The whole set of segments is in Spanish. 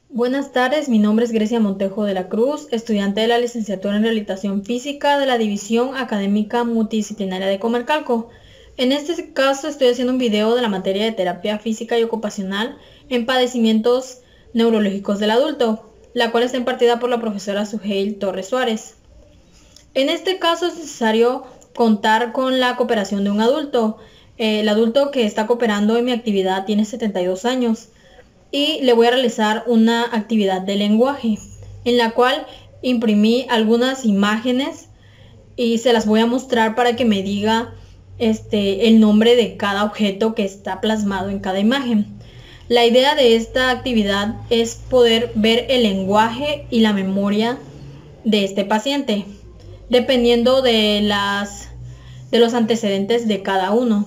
Buenas tardes, mi nombre es Grecia Montejo de la Cruz, estudiante de la licenciatura en Rehabilitación Física de la División Académica Multidisciplinaria de Comercalco. En este caso estoy haciendo un video de la materia de terapia física y ocupacional en padecimientos neurológicos del adulto, la cual está impartida por la profesora Suheil Torres Suárez. En este caso es necesario contar con la cooperación de un adulto. El adulto que está cooperando en mi actividad tiene 72 años. Y le voy a realizar una actividad de lenguaje en la cual imprimí algunas imágenes y se las voy a mostrar para que me diga el nombre de cada objeto que está plasmado en cada imagen. La idea de esta actividad es poder ver el lenguaje y la memoria de este paciente, dependiendo de los antecedentes de cada uno.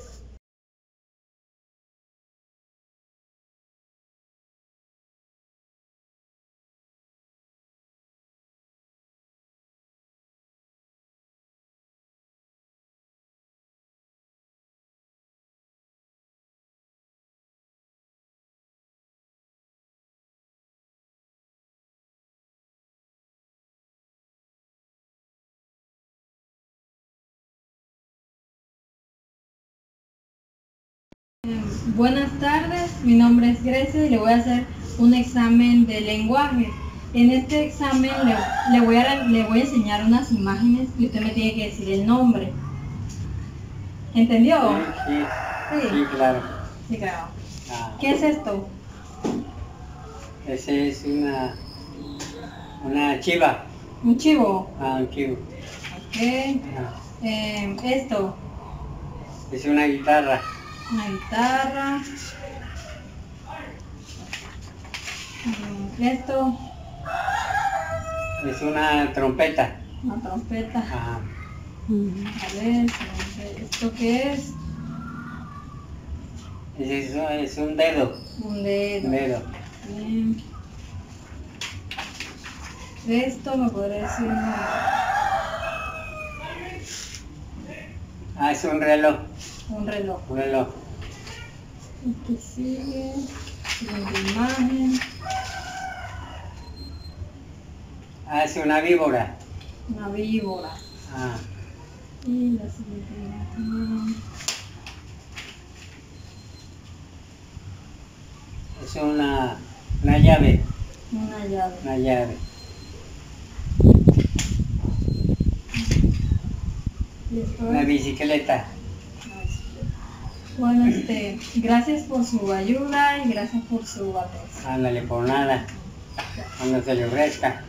Buenas tardes, mi nombre es Grecia y le voy a hacer un examen de lenguaje. En este examen le voy a enseñar unas imágenes y usted me tiene que decir el nombre. ¿Entendió? Sí, claro. Sí, claro. ¿Qué es esto? Ese es una chiva. ¿Un chivo? Un chivo. Ok. Esto. Es una guitarra. Una guitarra. Esto. Es una trompeta. Una trompeta. Ajá. A ver, ¿esto qué es? Es un dedo. Un dedo. Un dedo. Bien. Esto me podría decir. Es un reloj. Un reloj. Un reloj. ¿Qué sigue? Siguiente imagen. Es una víbora. Una víbora. Y la siguiente imagen. Es una llave. Una llave. Una llave. Una bicicleta. Bueno, gracias por su ayuda y gracias por su atención. Ándale, por nada. Cuando se le ofrezca.